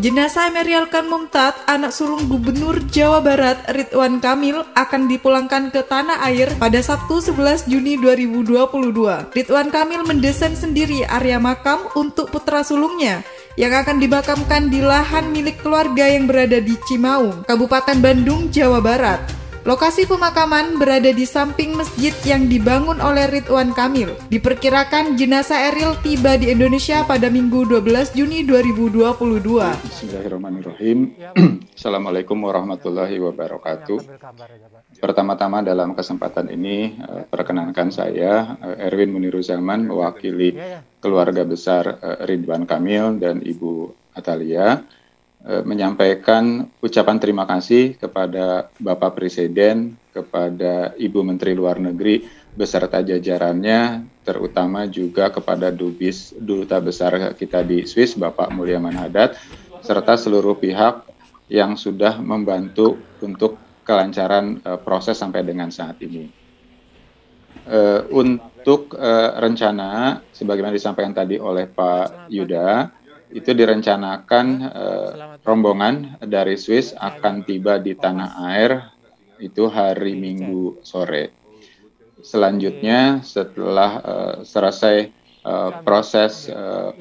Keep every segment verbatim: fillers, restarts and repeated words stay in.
Jenazah Emeril Khan Mumtaz, anak sulung Gubernur Jawa Barat Ridwan Kamil, akan dipulangkan ke tanah air pada Sabtu sebelas Juni dua ribu dua puluh dua. Ridwan Kamil mendesain sendiri area makam untuk putra sulungnya yang akan dimakamkan di lahan milik keluarga yang berada di Cimaung, Kabupaten Bandung, Jawa Barat. Lokasi pemakaman berada di samping masjid yang dibangun oleh Ridwan Kamil. Diperkirakan jenazah Eril tiba di Indonesia pada Minggu dua belas Juni dua ribu dua puluh dua. Bismillahirrahmanirrahim. Assalamualaikum warahmatullahi wabarakatuh. Pertama-tama dalam kesempatan ini, perkenankan saya, Erwin Muniruzaman, mewakili keluarga besar Ridwan Kamil dan Ibu Atalia, menyampaikan ucapan terima kasih kepada Bapak Presiden, kepada Ibu Menteri Luar Negeri beserta jajarannya, terutama juga kepada Dubes Duta Besar kita di Swiss, Bapak Mulyaman Haddad, serta seluruh pihak yang sudah membantu untuk kelancaran uh, proses sampai dengan saat ini. Uh, untuk uh, rencana, sebagaimana disampaikan tadi oleh Pak Yuda, itu direncanakan uh, rombongan dari Swiss akan tiba di tanah air itu hari Minggu sore. Selanjutnya setelah uh, selesai uh, proses uh,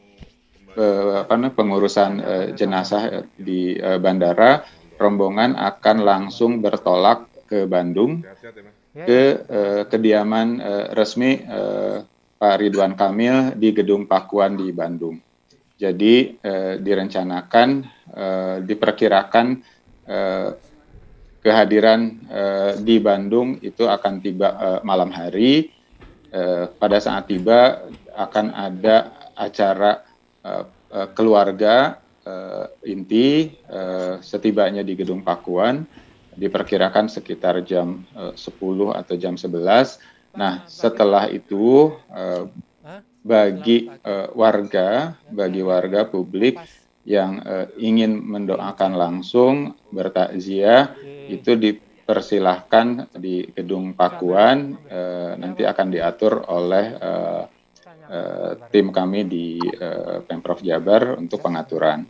uh, apa namanya, pengurusan uh, jenazah di uh, bandara, rombongan akan langsung bertolak ke Bandung ke uh, kediaman uh, resmi uh, Pak Ridwan Kamil di Gedung Pakuan di Bandung. Jadi eh, direncanakan, eh, diperkirakan eh, kehadiran eh, di Bandung itu akan tiba eh, malam hari. Eh, pada saat tiba akan ada acara eh, eh, keluarga eh, inti eh, setibanya di Gedung Pakuan, diperkirakan sekitar jam eh, sepuluh atau jam sebelas. Nah, setelah itu eh, bagi uh, warga, bagi warga publik yang uh, ingin mendoakan langsung bertakziah, itu dipersilahkan di Gedung Pakuan, uh, nanti akan diatur oleh uh, uh, tim kami di uh, Pemprov Jabar untuk pengaturan.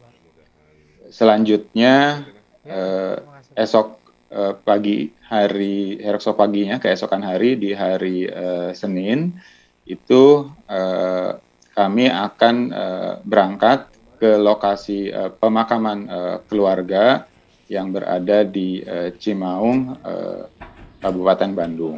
Selanjutnya uh, esok uh, pagi hari, esok paginya keesokan hari di hari uh, Senin, itu eh, kami akan eh, berangkat ke lokasi eh, pemakaman eh, keluarga yang berada di eh, Cimaung, eh, Kabupaten Bandung.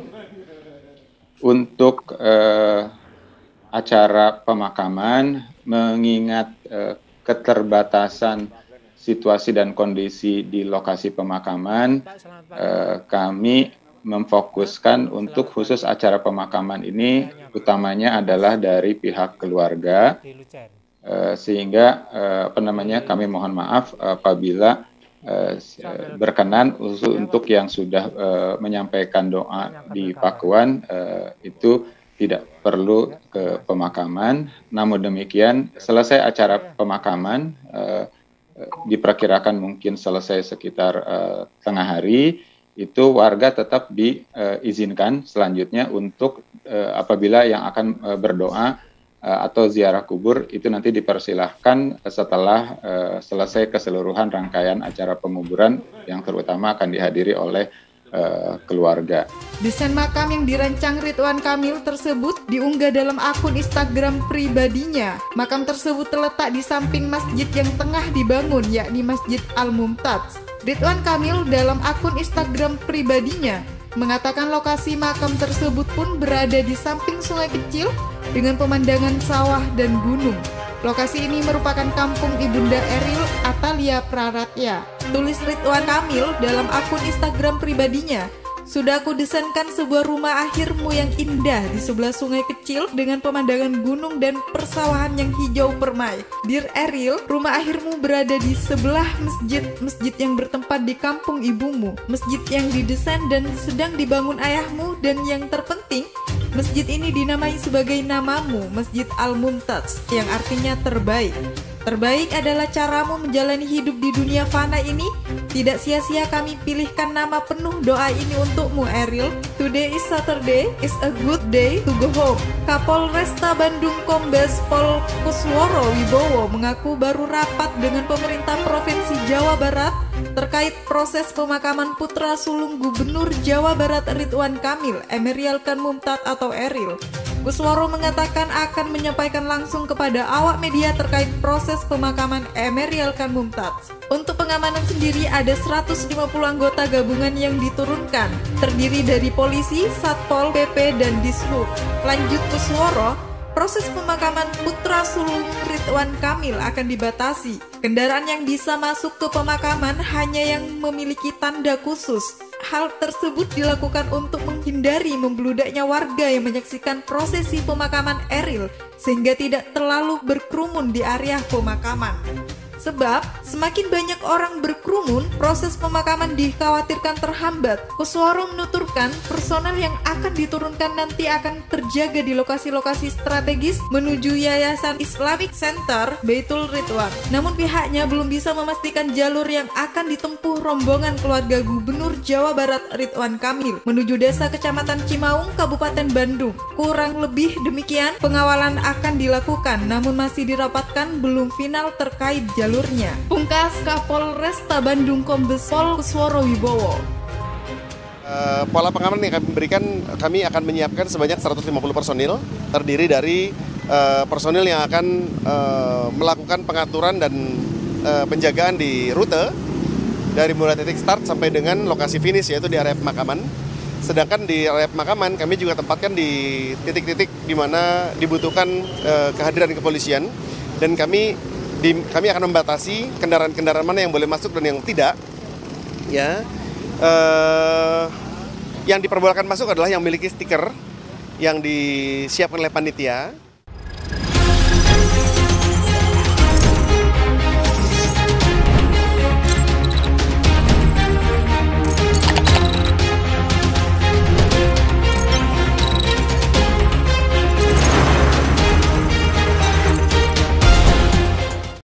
Untuk eh, acara pemakaman, mengingat eh, keterbatasan situasi dan kondisi di lokasi pemakaman, eh, kami memfokuskan untuk khusus acara pemakaman ini utamanya adalah dari pihak keluarga, eh, sehingga eh, apa namanya kami mohon maaf apabila eh, berkenan untuk yang sudah eh, menyampaikan doa di Pakuan eh, itu tidak perlu ke pemakaman. Namun demikian selesai acara pemakaman eh, diperkirakan mungkin selesai sekitar eh, tengah hari, itu warga tetap diizinkan selanjutnya untuk uh, apabila yang akan uh, berdoa uh, atau ziarah kubur itu nanti dipersilahkan setelah uh, selesai keseluruhan rangkaian acara penguburan yang terutama akan dihadiri oleh uh, keluarga. Desain makam yang dirancang Ridwan Kamil tersebut diunggah dalam akun Instagram pribadinya. Makam tersebut terletak di samping masjid yang tengah dibangun, yakni Masjid Al-Mumtaz. Ridwan Kamil dalam akun Instagram pribadinya mengatakan lokasi makam tersebut pun berada di samping sungai kecil dengan pemandangan sawah dan gunung. Lokasi ini merupakan kampung Ibunda Eril Atalia Praratya. Tulis Ridwan Kamil dalam akun Instagram pribadinya, "Sudah aku desainkan sebuah rumah akhirmu yang indah di sebelah sungai kecil dengan pemandangan gunung dan persawahan yang hijau permai. Dear Eril, rumah akhirmu berada di sebelah masjid, masjid yang bertempat di kampung ibumu, masjid yang didesain dan sedang dibangun ayahmu, dan yang terpenting, masjid ini dinamai sebagai namamu, Masjid Al-Mumtaz, yang artinya terbaik. Terbaik adalah caramu menjalani hidup di dunia fana ini Tidak sia-sia kami pilihkan nama penuh doa ini untukmu, Eril. Today is Saturday, is a good day to go home. Kapolresta Bandung Kombes Pol Kusworo Wibowo mengaku baru rapat dengan pemerintah Provinsi Jawa Barat terkait proses pemakaman putra sulung Gubernur Jawa Barat Ridwan Kamil, Emeryal Khan Mumtaz atau Eril. Kusworo mengatakan akan menyampaikan langsung kepada awak media terkait proses pemakaman Emeryal Khan Mumtaz. Untuk pengamanan sendiri ada seratus lima puluh anggota gabungan yang diturunkan, terdiri dari polisi, Satpol P P, dan Dishub. Lanjut Kusworo, proses pemakaman putra sulung Ridwan Kamil akan dibatasi. Kendaraan yang bisa masuk ke pemakaman hanya yang memiliki tanda khusus. Hal tersebut dilakukan untuk menghindari membludaknya warga yang menyaksikan prosesi pemakaman Eril sehingga tidak terlalu berkerumun di area pemakaman. Sebab semakin banyak orang berkerumun, proses pemakaman dikhawatirkan terhambat. Kusworo menuturkan personel yang akan diturunkan nanti akan terjaga di lokasi-lokasi strategis menuju Yayasan Islamic Center Baitul Ridwan. Namun pihaknya belum bisa memastikan jalur yang akan ditempuh rombongan keluarga Gubernur Jawa Barat Ridwan Kamil menuju desa Kecamatan Cimaung, Kabupaten Bandung. Kurang lebih demikian pengawalan akan dilakukan, namun masih dirapatkan belum final terkait jalur jalurnya. Pungkas Kapolresta Bandung Kombes Pol Kusworo Wibowo. Uh, pola pengamanan yang kami berikan, kami akan menyiapkan sebanyak seratus lima puluh personil, terdiri dari uh, personil yang akan uh, melakukan pengaturan dan uh, penjagaan di rute dari mulai titik start sampai dengan lokasi finish, yaitu di area pemakaman. Sedangkan di area pemakaman kami juga tempatkan di titik-titik di mana dibutuhkan uh, kehadiran kepolisian, dan kami Di, kami akan membatasi kendaraan-kendaraan mana yang boleh masuk dan yang tidak. Ya, eh, yang diperbolehkan masuk adalah yang memiliki stiker yang disiapkan oleh panitia.